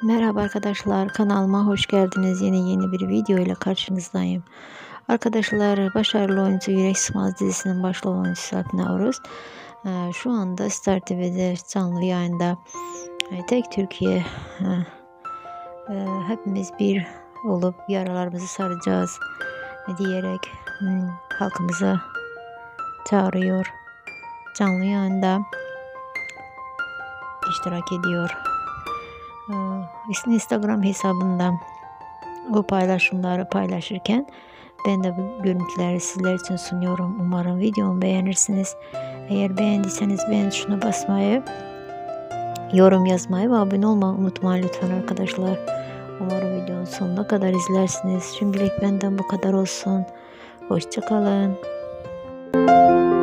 Merhaba arkadaşlar, kanalıma hoş geldiniz. Yeni bir video ile karşınızdayım. Arkadaşlar, başarılı oyuncu Yürek Sızmaz dizisinin başrol oyuncusu Alp Navruz şu anda Star TV'de canlı yayında Tek Türkiye hepimiz bir olup yaralarımızı saracağız diyerek halkımıza çağırıyor. Canlı yayında iştirak ediyor. Instagram hesabından o paylaşımları paylaşırken ben de bu görüntüleri sizler için sunuyorum. Umarım videomu beğenirsiniz. Eğer beğendiyseniz beğen tuşuna basmayı, yorum yazmayı ve abone olmayı unutmayın lütfen arkadaşlar. Umarım videonun sonuna kadar izlersiniz. Şimdilik benden bu kadar olsun. Hoşça kalın.